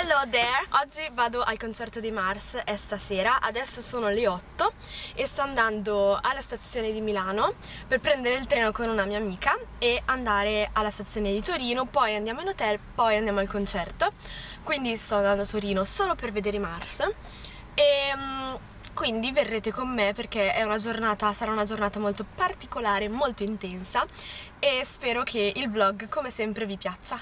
Hello there! Oggi vado al concerto di Mars, è stasera, adesso sono le 8 e sto andando alla stazione di Milano per prendere il treno con una mia amica e andare alla stazione di Torino, poi andiamo in hotel, poi andiamo al concerto. Quindi sto andando a Torino solo per vedere Mars e quindi verrete con me perché è sarà una giornata molto particolare, molto intensa e spero che il vlog come sempre vi piaccia.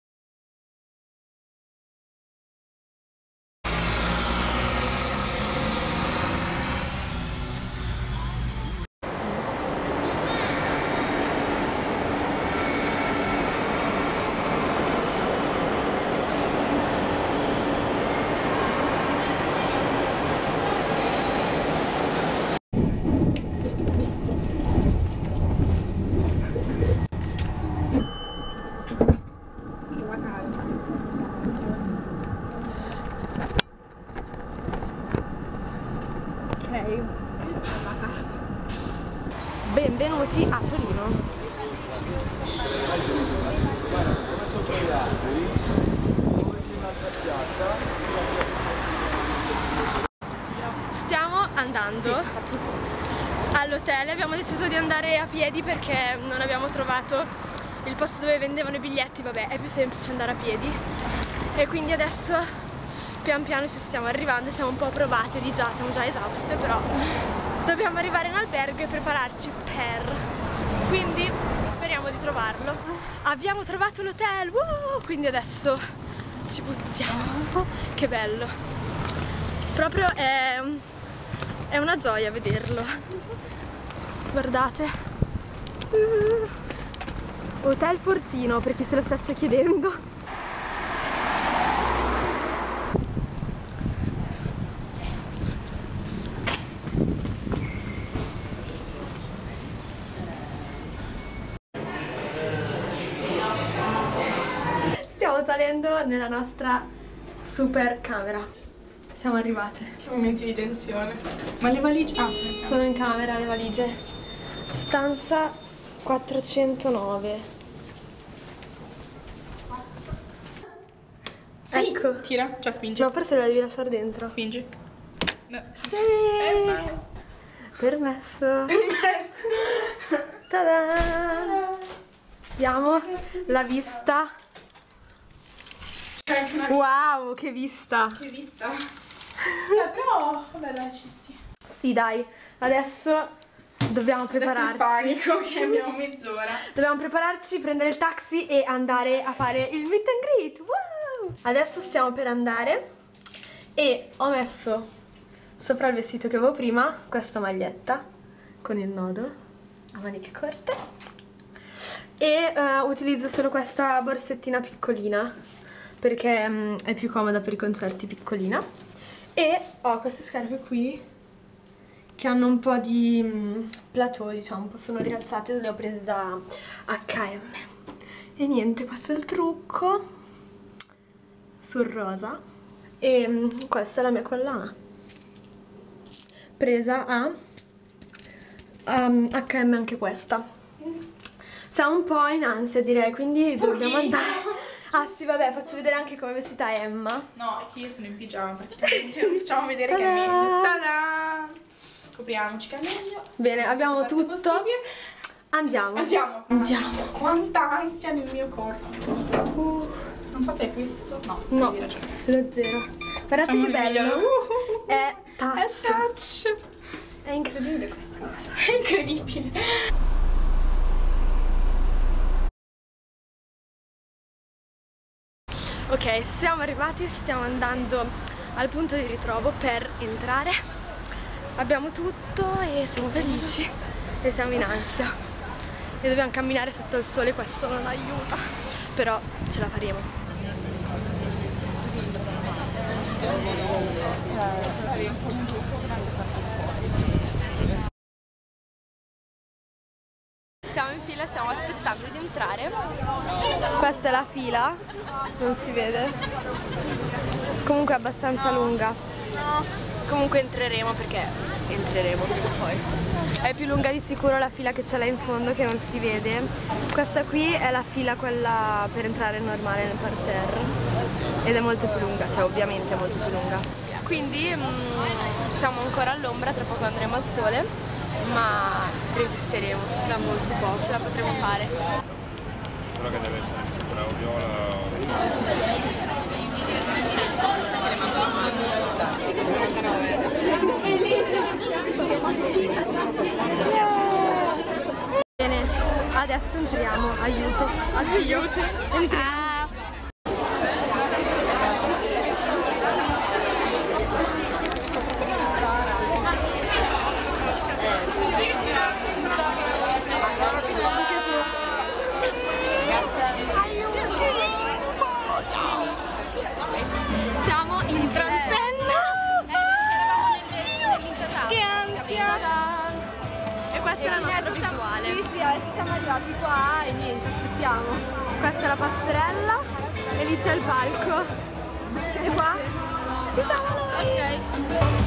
Benvenuti a Torino. Stiamo andando all'hotel, abbiamo deciso di andare a piedi perché non abbiamo trovato il posto dove vendevano i biglietti, vabbè, è più semplice andare a piedi e quindi adesso pian piano ci stiamo arrivando, siamo un po' provate di già, siamo già esauste, però dobbiamo arrivare in albergo e prepararci quindi speriamo di trovarlo. Abbiamo trovato l'hotel, quindi adesso ci buttiamo. Che bello, proprio è una gioia vederlo. Guardate, Hotel Fortino, per chi se lo stesse chiedendo. Stiamo salendo nella nostra super camera. Siamo arrivate. Che momenti di tensione. Ma le valigie? Ah, sì. Sono in camera le valigie. Stanza 409. Sì. Ecco. Tira, cioè spingi. No, forse la devi lasciare dentro. Spingi. No. Sì. Permesso. Permesso. Ta-da! Vediamo la vista. Wow, che vista! Che vista! Però, vabbè dai, ci sti. Sì, dai, adesso dobbiamo prepararci. Adesso il panico che abbiamo mezz'ora. Dobbiamo prepararci, prendere il taxi e andare a fare il meet and greet. Wow! Adesso stiamo per andare e ho messo sopra il vestito che avevo prima questa maglietta con il nodo a maniche corte e utilizzo solo questa borsettina piccolina perché è più comoda per i concerti, piccolina, e ho queste scarpe qui che hanno un po' di plateau, diciamo, un po' sono rialzate, le ho prese da H&M e niente, questo è il trucco sul rosa e questa è la mia collana presa a H&M, anche questa. Siamo un po' in ansia, direi, quindi dobbiamo andare. Ah sì, vabbè, faccio vedere anche come è vestita Emma. No, è che io sono in pigiama praticamente, non facciamo vedere che è meglio. Ta-da! Copriamoci che è meglio. Bene, abbiamo tutto. Possibile. Andiamo. Andiamo. Andiamo. Quanta ansia nel mio corpo. Non so se è questo. No, No, hai ragione. lo zero. Guardate Facciamo che il bello. video. È touch. È touch. È incredibile questa cosa. È incredibile. Ok, siamo arrivati, stiamo andando al punto di ritrovo per entrare. Abbiamo tutto e siamo felici e siamo in ansia. E dobbiamo camminare sotto il sole, questo non aiuta, però ce la faremo. Siamo in fila, stiamo aspettando di entrare. Questa è la fila, non si vede. Comunque è abbastanza lunga. Comunque entreremo perché entreremo prima o poi. È più lunga di sicuro la fila che c'è là in fondo che non si vede. Questa qui è la fila, quella per entrare normale nel parterre. ed è molto più lunga, cioè ovviamente è molto più lunga. Quindi siamo ancora all'ombra, tra poco andremo al sole, ma resisteremo, da molto poco, ce la potremo fare. Solo che deve essere sempre la viola. Bene, adesso entriamo, aiuto, aiuto, entriamo. Siamo in transenna! Che ansia! E questa è la nostra visuale. Sì, adesso siamo arrivati qua e niente, aspettiamo. Questa è la passerella e lì c'è il palco. E qua ci siamo noi!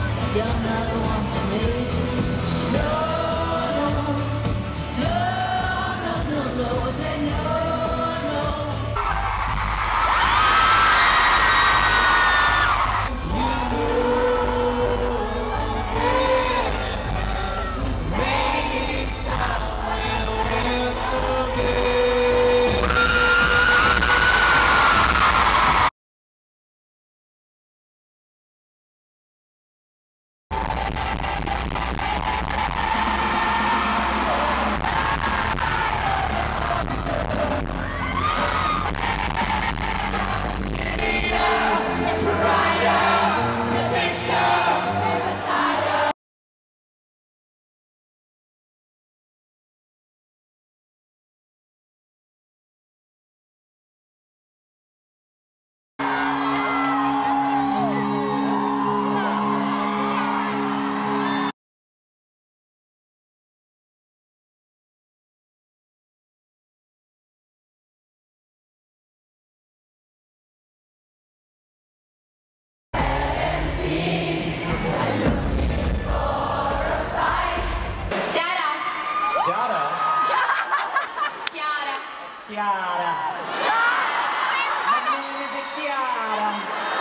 Chiara. My name is Chiara.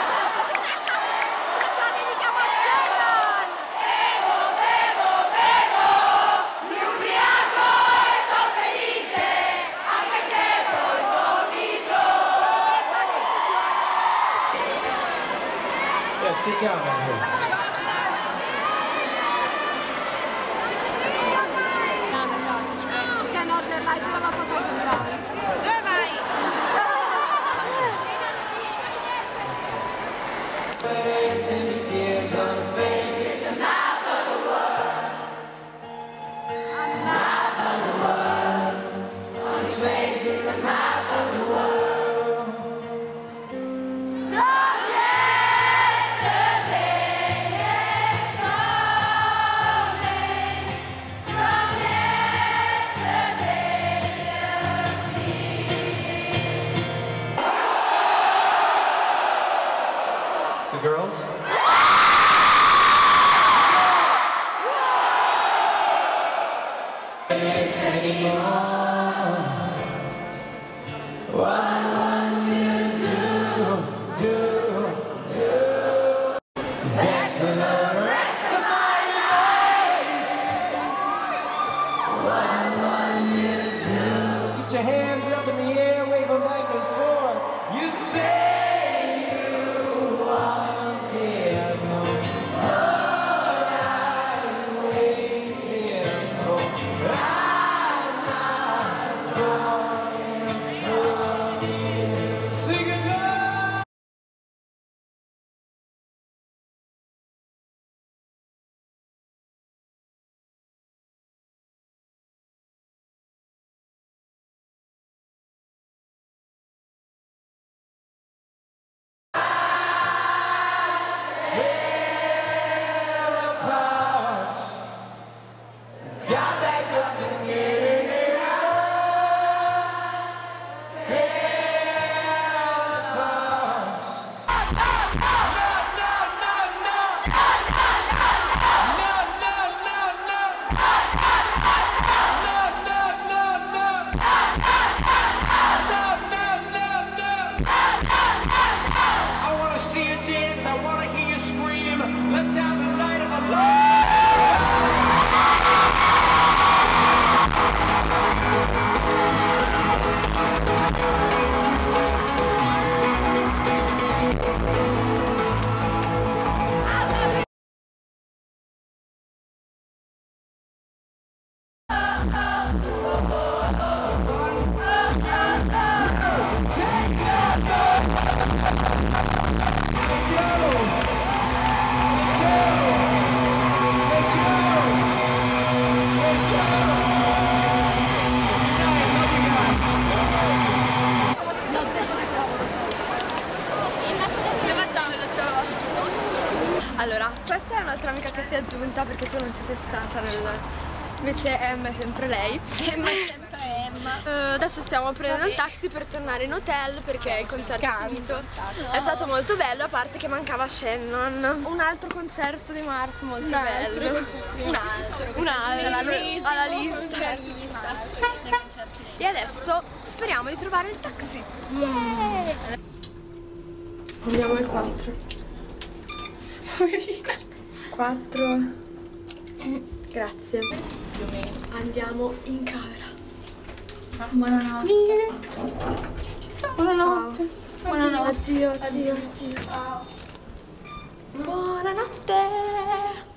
Mi ubriaco e sono felice, anche se poi vomito. Sit down here. Dove vai? The girls? Get your hands up in the air, wave them back and forth. You say you want it more, but I'm waiting for. I'm not Allora, questa è un'altra amica che si è aggiunta perché tu non ci sei stata invece Emma è sempre lei. Emma è sempre Emma. Adesso stiamo prendendo il taxi per tornare in hotel perché il concerto è finito. È stato molto bello, a parte che mancava Shannon. Un altro concerto di Mars molto bello. Un altro alla lista. E adesso speriamo di trovare il taxi. Andiamo al 4. 4. Grazie. Andiamo in camera. Buonanotte. Buonanotte. Buonanotte. Addio. Buonanotte.